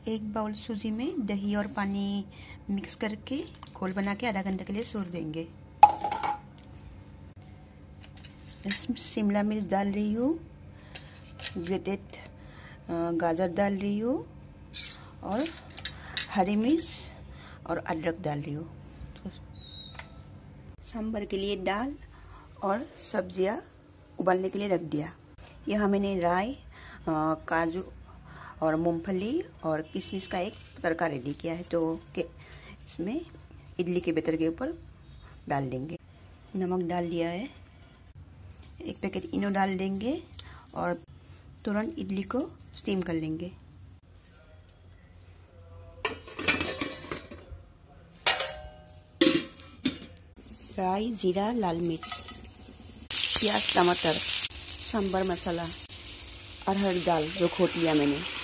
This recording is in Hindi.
एक बाउल सूजी में दही और पानी मिक्स करके घोल बना के आधा घंटे के लिए छोड़ देंगे। इसमें शिमला मिर्च डाल रही हूँ, ग्रेटेड गाजर डाल रही हूँ और हरी मिर्च और अदरक डाल रही हूँ। सांभर के लिए दाल और सब्जियाँ उबालने के लिए रख दिया। यहाँ मैंने राई, काजू और मूंगफली और किशमिश का एक तड़का रेडी किया है, तो इसमें इडली के बैटर के ऊपर डाल देंगे। नमक डाल दिया है, एक पैकेट इनो डाल देंगे और तुरंत इडली को स्टीम कर लेंगे। राई, जीरा, लाल मिर्च, प्याज, टमाटर, सांभर मसाला, अरहर दाल जो घोट लिया मैंने,